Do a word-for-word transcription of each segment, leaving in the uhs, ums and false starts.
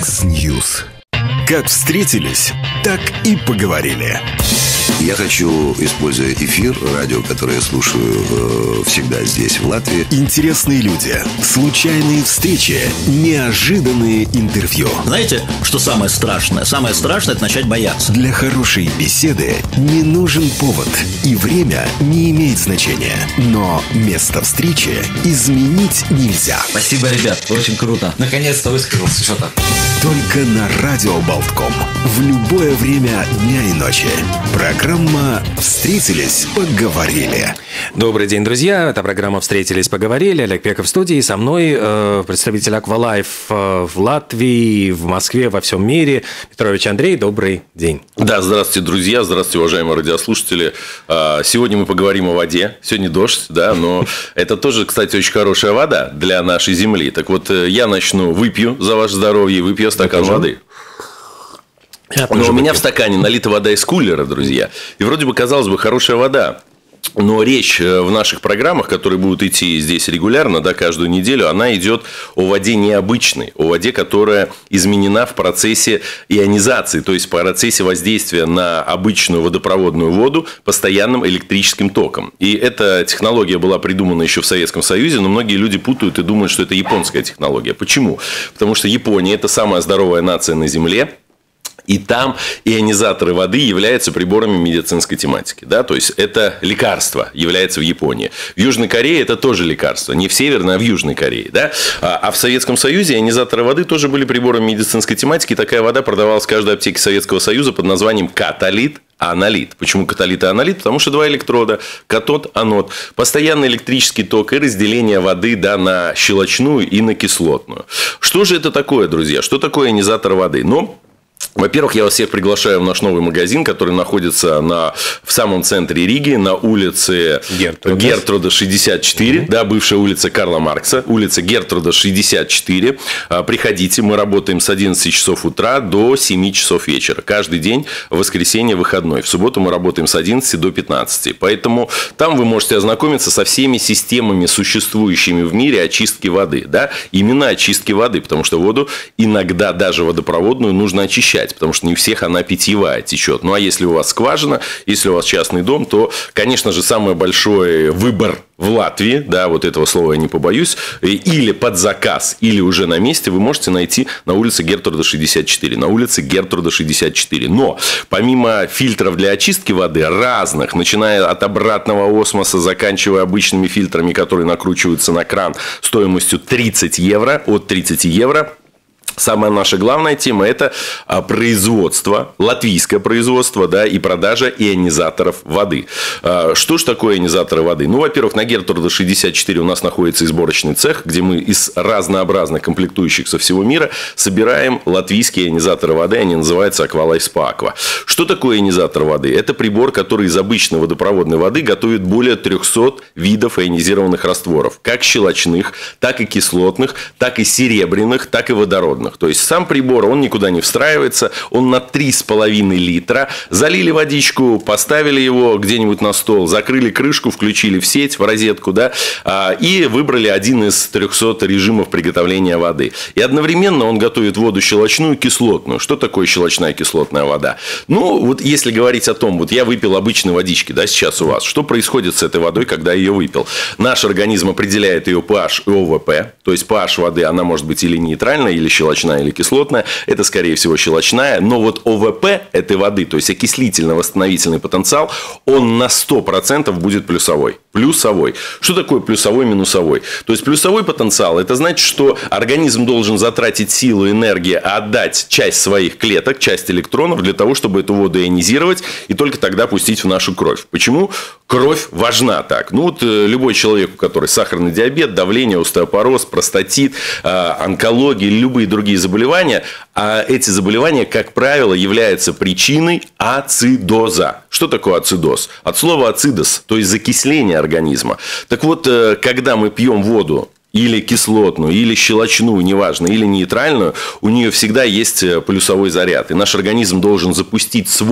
Яндекс.Ньюс. Как встретились, так и поговорили. Я хочу, используя эфир, радио, которое я слушаю э, всегда здесь, в Латвии. Интересные люди, случайные встречи, неожиданные интервью. Знаете, что самое страшное? Самое страшное – это начать бояться. Для хорошей беседы не нужен повод, и время не имеет значения. Но место встречи изменить нельзя. Спасибо, ребят, очень круто. Наконец-то высказался, что-то. Только на Радио Болтком. В любое время дня и ночи. Программа «Встретились, поговорили». Добрый день, друзья. Это программа «Встретились, поговорили». Олег Пеков в студии. Со мной э, представитель Аквалайф э, в Латвии, в Москве, во всем мире. Петрович Андрей, добрый день. Да, здравствуйте, друзья. Здравствуйте, уважаемые радиослушатели. Сегодня мы поговорим о воде. Сегодня дождь, да, но это тоже, кстати, очень хорошая вода для нашей земли. Так вот, я начну, выпью за ваше здоровье, выпью стакан воды. Но у меня в стакане налита вода из кулера, друзья. И вроде бы, казалось бы, хорошая вода. Но речь в наших программах, которые будут идти здесь регулярно, да, каждую неделю, она идет о воде необычной, о воде, которая изменена в процессе ионизации, то есть в процессе воздействия на обычную водопроводную воду постоянным электрическим током. И эта технология была придумана еще в Советском Союзе, но многие люди путают и думают, что это японская технология. Почему? Потому что Япония – это самая здоровая нация на Земле. И там ионизаторы воды являются приборами медицинской тематики. Да? То есть, это лекарство является в Японии. В Южной Корее это тоже лекарство. Не в Северной, а в Южной Корее. Да? А в Советском Союзе ионизаторы воды тоже были приборами медицинской тематики. Такая вода продавалась в каждой аптеке Советского Союза под названием католит. Аналит. Почему католит и аналит? Потому что два электрода, катод, анод, постоянный электрический ток и разделение воды, да, на щелочную и на кислотную. Что же это такое, друзья? Что такое ионизатор воды? Ну, во-первых, я вас всех приглашаю в наш новый магазин, который находится на, в самом центре Риги, на улице Гертруда, Гертруда шестьдесят четыре, угу. Да, бывшая улица Карла Маркса, улица Гертруда шестьдесят четыре. Приходите, мы работаем с одиннадцати часов утра до семи часов вечера. Каждый день, в воскресенье, выходной. В субботу мы работаем с одиннадцати до пятнадцати. Поэтому там вы можете ознакомиться со всеми системами, существующими в мире очистки воды. Да? Именно очистки воды, потому что воду иногда даже водопроводную нужно очищать. Потому что не у всех она питьевая течет. Ну, а если у вас скважина, если у вас частный дом, то, конечно же, самый большой выбор в Латвии, да, вот этого слова я не побоюсь, или под заказ, или уже на месте вы можете найти на улице Гертруда шестьдесят четыре. На улице Гертруда шестьдесят четыре. Но помимо фильтров для очистки воды разных, начиная от обратного осмоса, заканчивая обычными фильтрами, которые накручиваются на кран стоимостью тридцать евро, от тридцати евро, самая наша главная тема – это производство, латвийское производство, да, и продажа ионизаторов воды. Что же такое ионизаторы воды? Ну, во-первых, на Гертруда шестьдесят четыре у нас находится и сборочный цех, где мы из разнообразных комплектующих со всего мира собираем латвийские ионизаторы воды. Они называются Aqualife Spa Aqua. Что такое ионизатор воды? Это прибор, который из обычной водопроводной воды готовит более трехсот видов ионизированных растворов. Как щелочных, так и кислотных, так и серебряных, так и водородных. То есть, сам прибор, он никуда не встраивается, он на три с половиной литра. Залили водичку, поставили его где-нибудь на стол, закрыли крышку, включили в сеть, в розетку, да, и выбрали один из трехсот режимов приготовления воды. И одновременно он готовит воду щелочную и кислотную. Что такое щелочная и кислотная вода? Ну, вот если говорить о том, вот я выпил обычной водички, да, сейчас у вас, что происходит с этой водой, когда я ее выпил? Наш организм определяет ее pH и о вэ пэ, то есть pH воды, она может быть или нейтральная, или щелочная, или кислотная, это, скорее всего, щелочная, но вот о вэ пэ этой воды, то есть окислительно-восстановительный потенциал, он на сто процентов будет плюсовой. Плюсовой. Что такое плюсовой, минусовой? То есть, плюсовой потенциал, это значит, что организм должен затратить силу, энергию, отдать часть своих клеток, часть электронов для того, чтобы эту воду ионизировать и только тогда пустить в нашу кровь. Почему кровь важна так? Ну, вот любой человек, у которого сахарный диабет, давление, остеопороз, простатит, онкология или любые другие заболевания, а эти заболевания, как правило, являются причиной ацидоза. Что такое ацидоз? От слова ацидос, то есть закисление организма. Так вот, когда мы пьем воду или кислотную, или щелочную, неважно, или нейтральную, у нее всегда есть плюсовой заряд. И наш организм должен запустить свой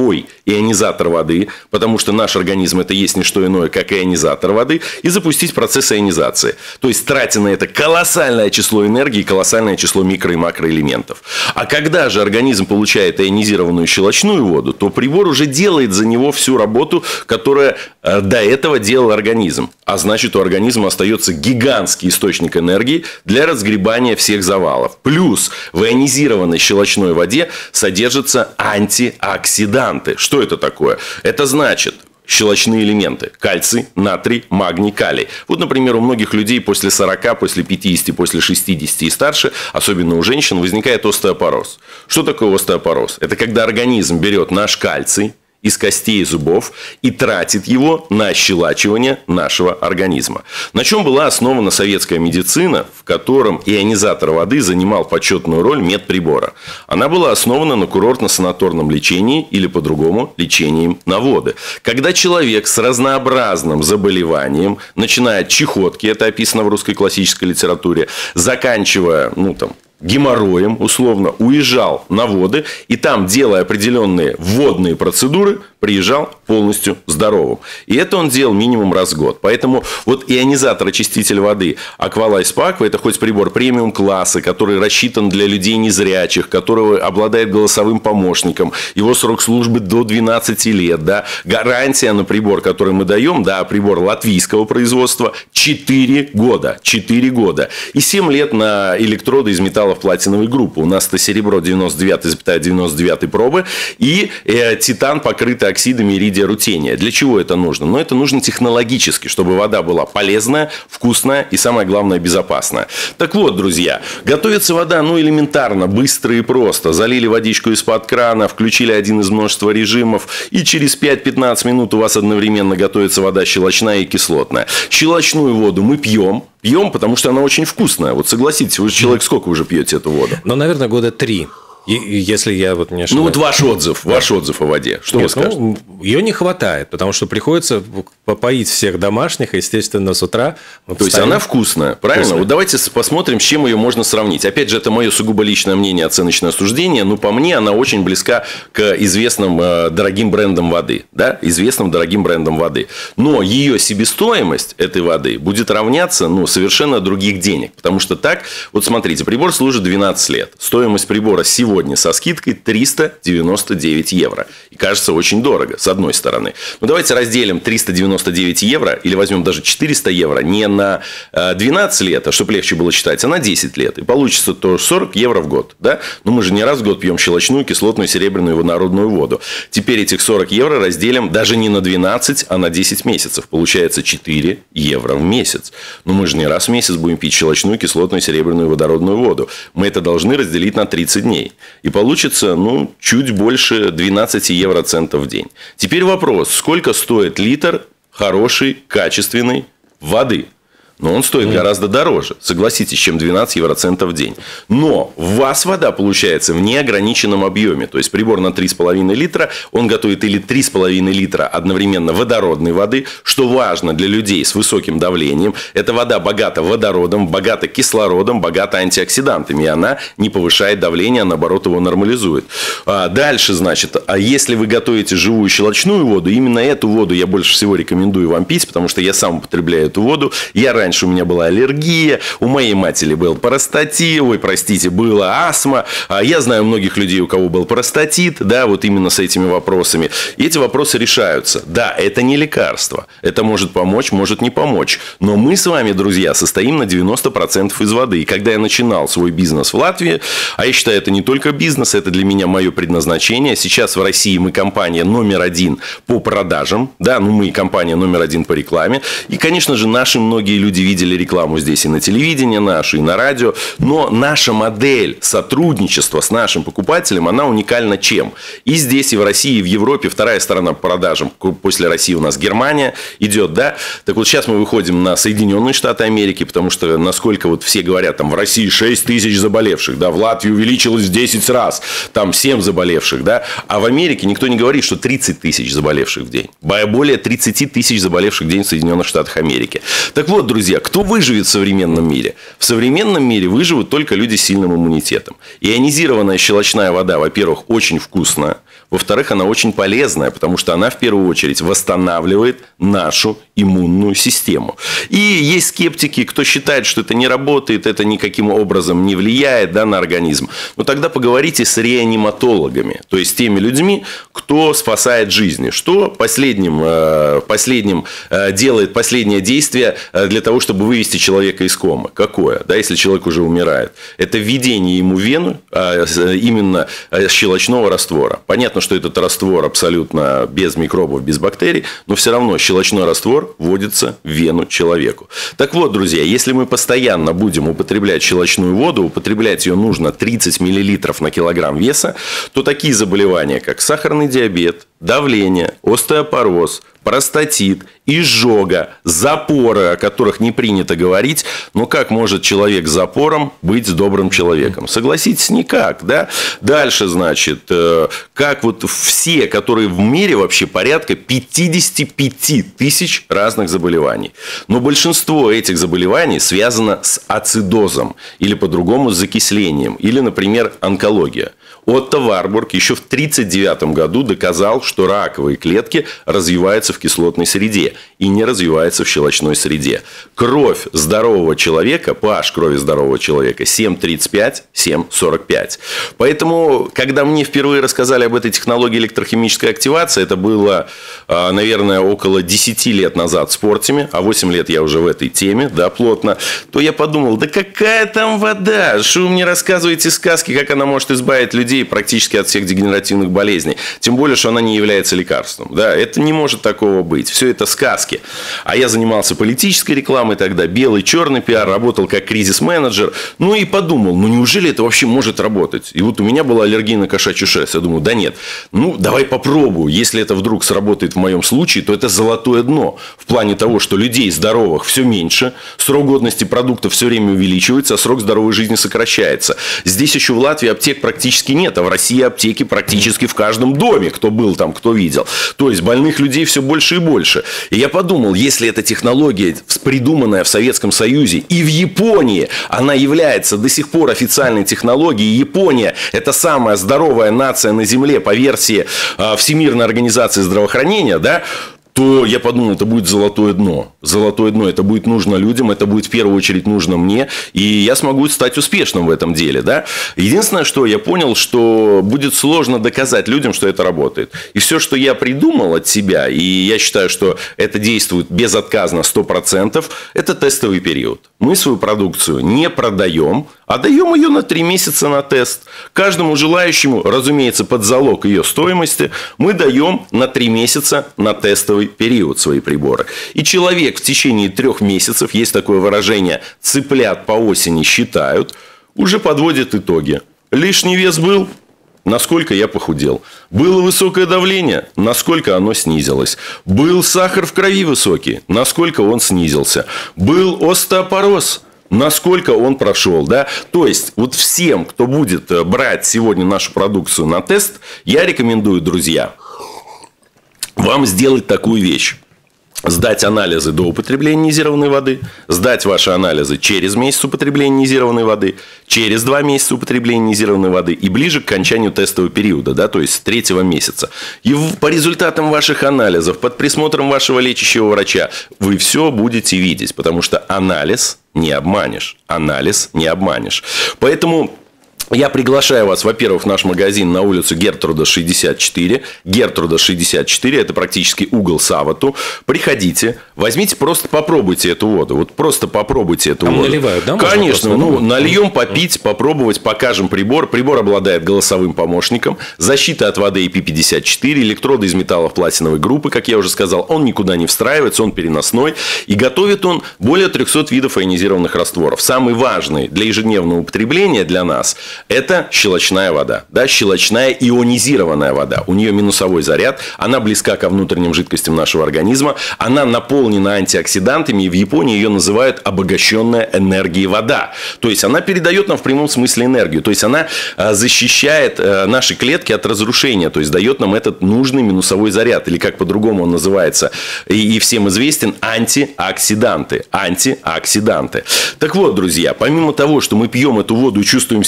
ионизатор воды, потому что наш организм это есть не что иное, как ионизатор воды, и запустить процесс ионизации. То есть, тратя на это колоссальное число энергии, колоссальное число микро- и макроэлементов. А когда же организм получает ионизированную щелочную воду, то прибор уже делает за него всю работу, которая э, до этого делал организм. А значит, у организма остается гигантский источник энергии для разгребания всех завалов. Плюс в ионизированной щелочной воде содержатся антиоксиданты. Что это такое? Это значит... щелочные элементы. Кальций, натрий, магний, калий. Вот, например, у многих людей после сорока, после пятидесяти, после шестидесяти и старше, особенно у женщин, возникает остеопороз. Что такое остеопороз? Это когда организм берет наш кальций из костей и зубов и тратит его на ощелачивание нашего организма. На чем была основана советская медицина, в котором ионизатор воды занимал почетную роль медприбора. Она была основана на курортно-санаторном лечении или по-другому лечением на воды. Когда человек с разнообразным заболеванием, начиная от чехотки, это описано в русской классической литературе, заканчивая, ну там, геморроем, условно, уезжал на воды и там, делая определенные водные процедуры, приезжал полностью здоровым. И это он делал минимум раз в год. Поэтому вот ионизатор-очиститель воды Aqualife Aqua — это хоть прибор премиум класса, который рассчитан для людей незрячих, который обладает голосовым помощником, его срок службы до двенадцати лет, да, гарантия на прибор, который мы даем, да, прибор латвийского производства, четыре года, четыре года, и семь лет на электроды из металла в платиновой группы. У нас это серебро девяносто девять целых девяносто девять пробы и э, титан, покрытый оксидами иридия рутения. Для чего это нужно? Ну, это нужно технологически, чтобы вода была полезная, вкусная и, самое главное, безопасная. Так вот, друзья, готовится вода, ну, элементарно, быстро и просто. Залили водичку из-под крана, включили один из множества режимов, и через пять-пятнадцать минут у вас одновременно готовится вода щелочная и кислотная. Щелочную воду мы пьем. Пьем, потому что она очень вкусная. Вот согласитесь, вы же человек, сколько уже пьете эту воду? Ну, наверное, года три. И, если я вот не ошибаюсь. Ну, вот ваш отзыв, да. ваш отзыв о воде. Что Нет, вы скажете? Ну, ее не хватает, потому что приходится попоить всех домашних, естественно, с утра. То есть, она вкусная, правильно? Вкусная. Вот давайте посмотрим, с чем ее можно сравнить. Опять же, это мое сугубо личное мнение, оценочное суждение, но по мне она очень близка к известным э, дорогим брендам воды. Да? Известным дорогим брендам воды. Но ее себестоимость этой воды будет равняться ну, совершенно других денег. Потому что так, вот смотрите, прибор служит двенадцать лет. Стоимость прибора сегодня Сегодня со скидкой триста девяносто девять евро. И кажется очень дорого, с одной стороны. Но давайте разделим триста девяносто девять евро, или возьмем даже четыреста евро, не на двенадцать лет, а чтобы легче было считать, а на десять лет. И получится то сорок евро в год. Да? Но мы же не раз в год пьем щелочную, кислотную, серебряную и водородную воду. Теперь этих сорок евро разделим даже не на двенадцать, а на десять месяцев. Получается четыре евро в месяц. Но мы же не раз в месяц будем пить щелочную, кислотную, серебряную и водородную воду. Мы это должны разделить на тридцать дней. И получится, ну, чуть больше двенадцать евроцентов в день. Теперь вопрос, сколько стоит литр хорошей, качественной воды? Но он стоит гораздо дороже, согласитесь, чем двенадцать евроцентов в день. Но у вас вода получается в неограниченном объеме. То есть, прибор на три с половиной литра, он готовит или три с половиной литра одновременно водородной воды, что важно для людей с высоким давлением. Эта вода богата водородом, богата кислородом, богата антиоксидантами. И она не повышает давление, а наоборот его нормализует. А дальше, значит, а если вы готовите живую щелочную воду, именно эту воду я больше всего рекомендую вам пить, потому что я сам употребляю эту воду. Я раньше Раньше у меня была аллергия, у моей матери был простатит, ой, простите, была астма. Я знаю многих людей, у кого был простатит, да, вот именно с этими вопросами. И эти вопросы решаются. Да, это не лекарство. Это может помочь, может не помочь. Но мы с вами, друзья, состоим на девяносто процентов из воды. И когда я начинал свой бизнес в Латвии, а я считаю, это не только бизнес, это для меня мое предназначение. Сейчас в России мы компания номер один по продажам. Да, ну мы компания номер один по рекламе. И, конечно же, наши многие люди видели рекламу здесь и на телевидении нашу, и на радио. Но наша модель сотрудничества с нашим покупателем, она уникальна чем? И здесь, и в России, и в Европе вторая сторона по продажам. После России у нас Германия идет, да? Так вот, сейчас мы выходим на Соединенные Штаты Америки, потому что, насколько вот все говорят, там в России шесть тысяч заболевших, да, в Латвии увеличилось в десять раз, там семь заболевших, да? А в Америке никто не говорит, что тридцать тысяч заболевших в день. Более тридцать тысяч заболевших в день в Соединенных Штатах Америки. Так вот, друзья, кто выживет в современном мире? В современном мире выживут только люди с сильным иммунитетом. Ионизированная щелочная вода, во-первых, очень вкусная. Во-вторых, она очень полезная, потому что она в первую очередь восстанавливает нашу иммунную систему. И есть скептики, кто считает, что это не работает, это никаким образом не влияет, да, на организм. Но тогда поговорите с реаниматологами, то есть теми людьми, кто спасает жизни. Что последним, последним делает последнее действие для того, чтобы вывести человека из комы? Какое? Да, если человек уже умирает. Это введение ему в вену именно щелочного раствора. Понятно, что этот раствор абсолютно без микробов, без бактерий, но все равно щелочной раствор вводится в вену человеку. Так вот, друзья, если мы постоянно будем употреблять щелочную воду, употреблять ее нужно тридцать миллилитров на килограмм веса, то такие заболевания, как сахарный диабет, давление, остеопороз, простатит, изжога, запоры, о которых не принято говорить. Но как может человек с запором быть добрым человеком? Согласитесь, никак, да? Дальше, значит, как вот все, которые в мире вообще порядка пятьдесят пять тысяч разных заболеваний. Но большинство этих заболеваний связано с ацидозом или по-другому с закислением. Или, например, онкология. Отто Варбург еще в тысяча девятьсот тридцать девятом году доказал, что раковые клетки развиваются в кислотной среде и не развиваются в щелочной среде. Кровь здорового человека, pH крови здорового человека семь тридцать пять - семь сорок пять. Поэтому, когда мне впервые рассказали об этой технологии электрохимической активации, это было, наверное, около десяти лет назад в Спортиме, а восемь лет я уже в этой теме, да, плотно, то я подумал, да какая там вода? Что вы мне рассказываете сказки, как она может избавить людей практически от всех дегенеративных болезней? Тем более, что она не является лекарством. Да, это не может такого быть. Все это сказки. А я занимался политической рекламой тогда, белый, черный пиар, работал как кризис-менеджер. Ну и подумал, ну неужели это вообще может работать? И вот у меня была аллергия на кошачью шерсть. Я думаю, да нет, ну давай попробую. Если это вдруг сработает в моем случае, то это золотое дно. В плане того, что людей здоровых все меньше, срок годности продуктов все время увеличивается, а срок здоровой жизни сокращается. Здесь еще в Латвии аптек практически нет, а в России аптеки практически в каждом доме, кто был там, кто видел. То есть больных людей все больше и больше. И я подумал, если эта технология, придуманная в Советском Союзе и в Японии, она является до сих пор официальной технологией, Япония – это самая здоровая нация на Земле по версии Всемирной организации здравоохранения, да, то я подумал, это будет золотое дно. Золотое дно. Это будет нужно людям, это будет в первую очередь нужно мне. И я смогу стать успешным в этом деле. Да? Единственное, что я понял, что будет сложно доказать людям, что это работает. И все, что я придумал от себя, и я считаю, что это действует безотказно сто процентов, это тестовый период. Мы свою продукцию не продаем, а даем ее на три месяца на тест. Каждому желающему, разумеется, под залог ее стоимости, мы даем на три месяца на тестовый период свои приборы. И человек в течение трех месяцев, есть такое выражение, цыплят по осени считают, уже подводит итоги. Лишний вес был? Насколько я похудел. Было высокое давление? Насколько оно снизилось. Был сахар в крови высокий? Насколько он снизился. Был остеопороз? Насколько он прошел, да? То есть, вот всем, кто будет брать сегодня нашу продукцию на тест, я рекомендую, друзья, вам сделать такую вещь. Сдать анализы до употребления низированной воды, сдать ваши анализы через месяц употребления низированной воды, через два месяца употребления низированной воды и ближе к окончанию тестового периода, да, то есть с третьего месяца. И по результатам ваших анализов, под присмотром вашего лечащего врача, вы все будете видеть, потому что анализ не обманешь. Анализ не обманешь. Поэтому я приглашаю вас, во-первых, в наш магазин на улицу Гертруда шестьдесят четыре. Гертруда шестьдесят четыре, это практически угол Савату. Приходите, возьмите, просто попробуйте эту воду. Вот просто попробуйте эту Там воду. наливают, да? Конечно, ну, нальем, попить, попробовать, покажем прибор. Прибор обладает голосовым помощником, защита от воды ай пи пятьдесят четыре, электроды из металлов платиновой группы, как я уже сказал. Он никуда не встраивается, он переносной. И готовит он более трехсот видов ионизированных растворов. Самый важный для ежедневного употребления для нас – это щелочная вода, да, щелочная ионизированная вода. У нее минусовой заряд, она близка ко внутренним жидкостям нашего организма, она наполнена антиоксидантами, и в Японии ее называют обогащенная энергией вода. То есть, она передает нам в прямом смысле энергию, то есть, она защищает наши клетки от разрушения, то есть, дает нам этот нужный минусовой заряд, или как по-другому он называется, и всем известен, антиоксиданты. Антиоксиданты. Так вот, друзья, помимо того, что мы пьем эту воду и чувствуем себя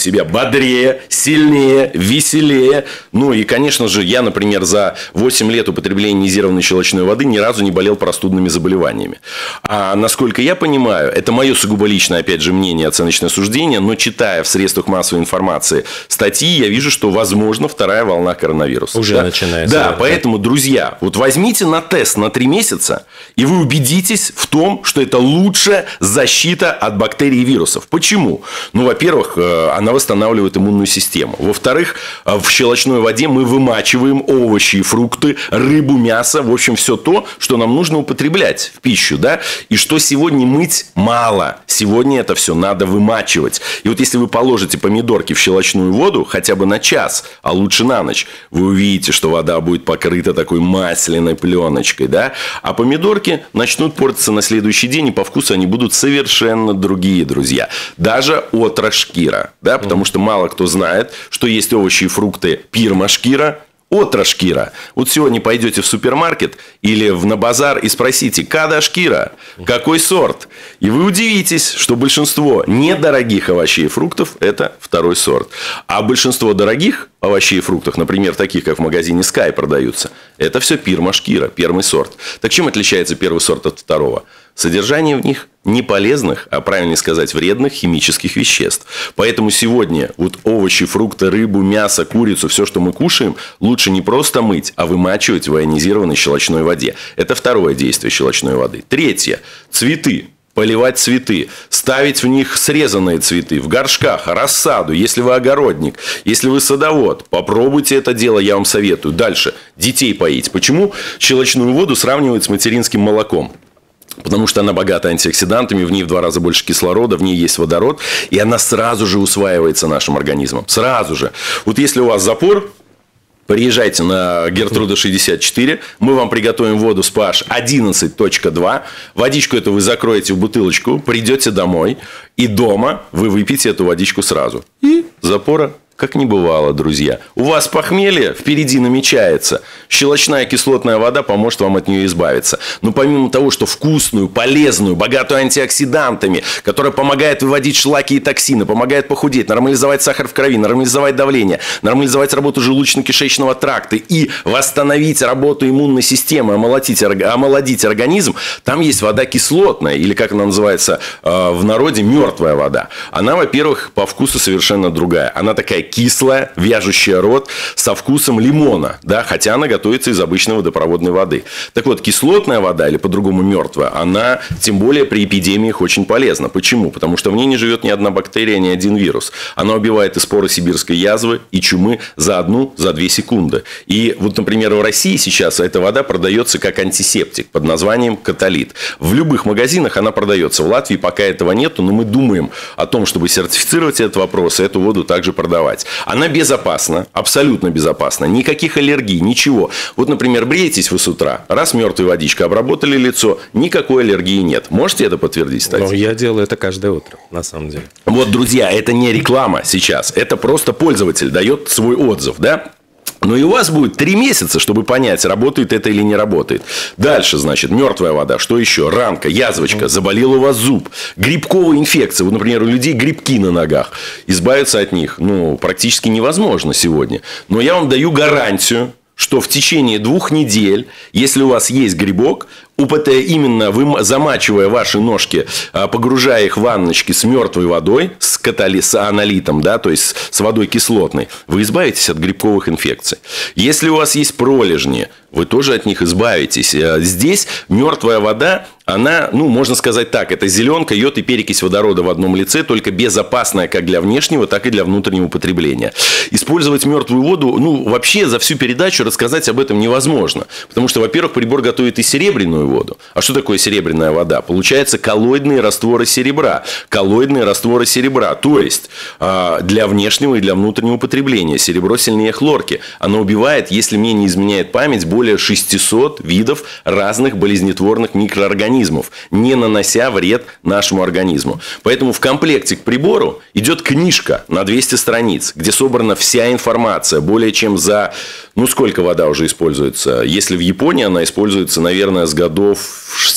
бодрее, сильнее, веселее. Ну и, конечно же, я, например, за восемь лет употребления ионизированной щелочной воды ни разу не болел простудными заболеваниями. А насколько я понимаю, это мое сугубо личное, опять же, мнение, оценочное суждение, но читая в средствах массовой информации статьи, я вижу, что возможно вторая волна коронавируса. Уже да? начинается. Да, поэтому, друзья, вот возьмите на тест на три месяца, и вы убедитесь в том, что это лучшая защита от бактерий и вирусов. Почему? Ну, во-первых, она восстанавливает иммунную систему. Во-вторых, в щелочной воде мы вымачиваем овощи и фрукты, рыбу, мясо, в общем, все то, что нам нужно употреблять в пищу, да, и что сегодня мыть мало. Сегодня это все надо вымачивать. И вот если вы положите помидорки в щелочную воду хотя бы на час, а лучше на ночь, вы увидите, что вода будет покрыта такой масляной пленочкой, да, а помидорки начнут портиться на следующий день, и по вкусу они будут совершенно другие, друзья. Даже отрашкира, да, потому что мало кто знает, что есть овощи и фрукты пирмашкира, отрашкира. Вот сегодня пойдете в супермаркет или в, на базар и спросите: кадашкира, какой сорт? И вы удивитесь, что большинство недорогих овощей и фруктов – это второй сорт. А большинство дорогих овощей и фруктов, например, таких, как в магазине Sky продаются, это все пирмашкира, первый сорт. Так чем отличается первый сорт от второго? Содержание в них не полезных, а правильнее сказать, вредных химических веществ. Поэтому сегодня вот овощи, фрукты, рыбу, мясо, курицу, все, что мы кушаем, лучше не просто мыть, а вымачивать в ионизированной щелочной воде. Это второе действие щелочной воды. Третье. Цветы. Поливать цветы, ставить в них срезанные цветы, в горшках, рассаду, если вы огородник, если вы садовод, попробуйте это дело, я вам советую. Дальше, детей поить. Почему щелочную воду сравнивают с материнским молоком? Потому что она богата антиоксидантами, в ней в два раза больше кислорода, в ней есть водород, и она сразу же усваивается нашим организмом. Сразу же. Вот если у вас запор, приезжайте на Гертруда шестьдесят четыре, мы вам приготовим воду с pH одиннадцать точка два. Водичку эту вы закроете в бутылочку, придете домой, и дома вы выпьете эту водичку сразу. И запора как не бывало, друзья. У вас похмелье впереди намечается. Щелочная кислотная вода поможет вам от нее избавиться. Но помимо того, что вкусную, полезную, богатую антиоксидантами, которая помогает выводить шлаки и токсины, помогает похудеть, нормализовать сахар в крови, нормализовать давление, нормализовать работу желудочно-кишечного тракта и восстановить работу иммунной системы, омолодить, омолодить организм, там есть вода кислотная, или как она называется в народе, мертвая вода. Она, во-первых, по вкусу совершенно другая. Она такая кислая, вяжущая рот, со вкусом лимона, да, хотя она готовится из обычной водопроводной воды. Так вот, кислотная вода, или по-другому мертвая, она, тем более при эпидемиях, очень полезна. Почему? Потому что в ней не живет ни одна бактерия, ни один вирус. Она убивает и споры сибирской язвы, и чумы за одну, за две секунды. И вот, например, в России сейчас эта вода продается как антисептик под названием Каталит. В любых магазинах она продается. В Латвии пока этого нету, но мы думаем о том, чтобы сертифицировать этот вопрос и эту воду также продавать. Она безопасна, абсолютно безопасна. Никаких аллергий, ничего. Вот, например, бреетесь вы с утра, раз мертвой водичкой обработали лицо, никакой аллергии нет. Можете это подтвердить, кстати? Ну, я делаю это каждое утро, на самом деле. Вот, друзья, это не реклама сейчас. Это просто пользователь дает свой отзыв, да? Но и у вас будет три месяца, чтобы понять, работает это или не работает. Дальше, значит, мертвая вода. Что еще? Ранка, язвочка, заболел у вас зуб, грибковая инфекция. Вот, например, у людей грибки на ногах. Избавиться от них, ну, практически невозможно сегодня. Но я вам даю гарантию, что в течение двух недель, если у вас есть грибок, именно вы, замачивая ваши ножки, погружая их в ванночки с мертвой водой, с, катали, с аналитом, да, то есть с водой кислотной, вы избавитесь от грибковых инфекций. Если у вас есть пролежни, вы тоже от них избавитесь. Здесь мертвая вода, она, ну, можно сказать так, это зеленка, йод и перекись водорода в одном лице, только безопасная как для внешнего, так и для внутреннего потребления. Использовать мертвую воду, ну, вообще за всю передачу рассказать об этом невозможно. Потому что, во-первых, прибор готовит и серебряную воду. А что такое серебряная вода? Получается коллоидные растворы серебра. Коллоидные растворы серебра. То есть, для внешнего и для внутреннего потребления. Серебро сильнее хлорки. Оно убивает, если мне не изменяет память, более шестисот видов разных болезнетворных микроорганизмов, не нанося вред нашему организму. Поэтому в комплекте к прибору идет книжка на двести страниц, где собрана вся информация. Более чем за... Ну, сколько вода уже используется? Если в Японии она используется, наверное, с годов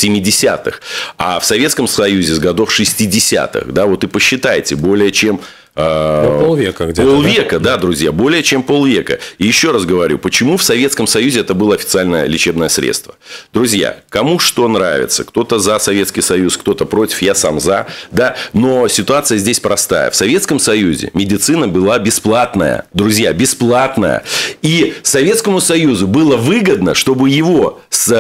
семидесятых, а в Советском Союзе с годов шестидесятых. Да, вот и посчитайте, более чем Ну, полвека где-то. Полвека, да? да, друзья, более чем полвека. И еще раз говорю, почему в Советском Союзе это было официальное лечебное средство. Друзья, кому что нравится. Кто-то за Советский Союз, кто-то против, я сам за. Да? Но ситуация здесь простая. В Советском Союзе медицина была бесплатная. Друзья, бесплатная. И Советскому Союзу было выгодно, чтобы его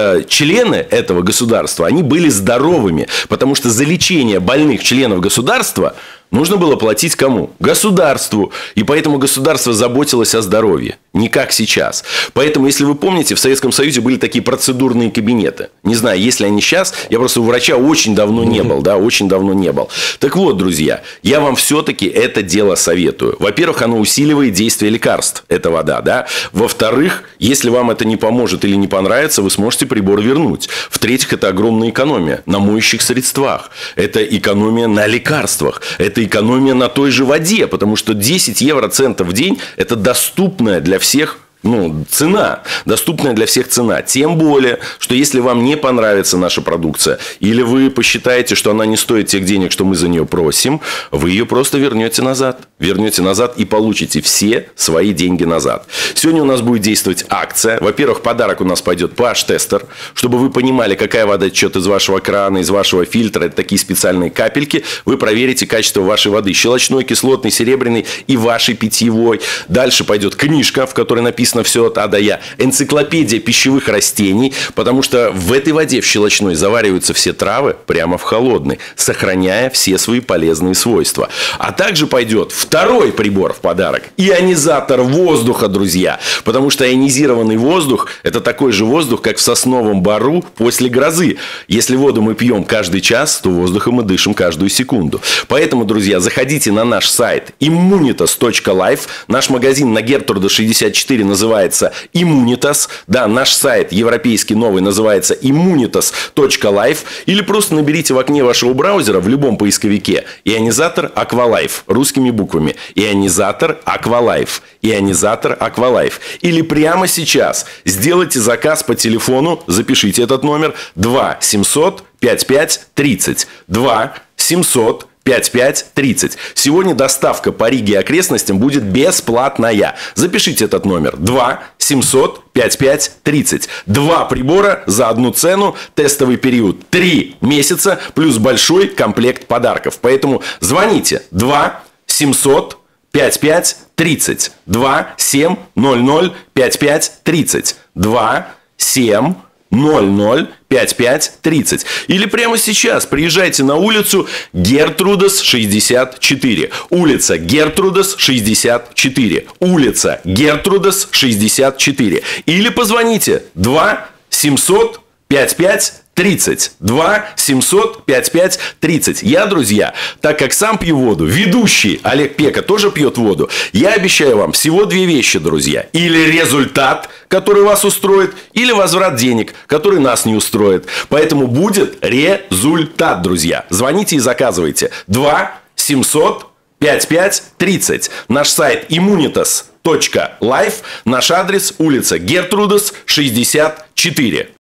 члены этого государства, они были здоровыми. Потому что за лечение больных членов государства нужно было платить кому? Государству. И поэтому государство заботилось о здоровье. Не как сейчас. Поэтому, если вы помните, в Советском Союзе были такие процедурные кабинеты. Не знаю, есть ли они сейчас. Я просто у врача очень давно не был. Да, очень давно не был. Так вот, друзья, я вам все-таки это дело советую. Во-первых, оно усиливает действие лекарств. Это вода, да. Во-вторых, если вам это не поможет или не понравится, вы сможете прибор вернуть. В-третьих, это огромная экономия на моющих средствах. Это экономия на лекарствах. Это экономия на той же воде, потому что десять евроцентов в день – это доступная для всех, ну, цена, доступная для всех цена. Тем более, что если вам не понравится наша продукция, или вы посчитаете, что она не стоит тех денег, что мы за нее просим, вы ее просто вернете назад. Вернете назад и получите все свои деньги назад. Сегодня у нас будет действовать акция. Во-первых, подарок у нас пойдет pH-тестер, чтобы вы понимали, какая вода течет из вашего крана, из вашего фильтра. Это такие специальные капельки. Вы проверите качество вашей воды. Щелочной, кислотной, серебряной и вашей питьевой. Дальше пойдет книжка, в которой написано все от А до Я. Энциклопедия пищевых растений, потому что в этой воде, в щелочной, завариваются все травы прямо в холодной, сохраняя все свои полезные свойства. А также пойдет второй прибор в подарок. Ионизатор воздуха, друзья. Потому что ионизированный воздух – это такой же воздух, как в сосновом бору после грозы. Если воду мы пьем каждый час, то воздухом мы дышим каждую секунду. Поэтому, друзья, заходите на наш сайт иммунитас точка лайф. Наш магазин на Гертруда шестьдесят четыре называется Immunitas. Да, наш сайт европейский новый называется иммунитас точка лайф. Или просто наберите в окне вашего браузера в любом поисковике ионизатор Aqualife русскими буквами. Ионизатор Aqualife. Ионизатор Aqualife. Или прямо сейчас сделайте заказ по телефону, запишите этот номер два семьсот пятьдесят пять тридцать. два семьсот пятьдесят пять тридцать. Сегодня доставка по Риге и окрестностям будет бесплатная. Запишите этот номер. два семьсот пятьдесят пять тридцать. Два прибора за одну цену. Тестовый период три месяца. Плюс большой комплект подарков. Поэтому звоните. два семьсот пятьдесят пять тридцать. два семь ноль ноль пятьдесят пять тридцать. два семь ноль ноль пятьдесят пять тридцать. Или прямо сейчас приезжайте на улицу Гертрудас шестьдесят четыре. Улица Гертрудас шестьдесят четыре. Улица Гертрудас шестьдесят четыре. Или позвоните два семьсот пятьдесят пять тридцать. два семьсот пятьдесят пять тридцать. Я, друзья, так как сам пью воду, ведущий Олег Пека тоже пьет воду, я обещаю вам всего две вещи, друзья. Или результат, который вас устроит, или возврат денег, который нас не устроит. Поэтому будет результат, друзья. Звоните и заказывайте. два семьсот пятьдесят пять тридцать. Наш сайт иммунитас точка лайф. Наш адрес улица Гертрудас шестьдесят четыре.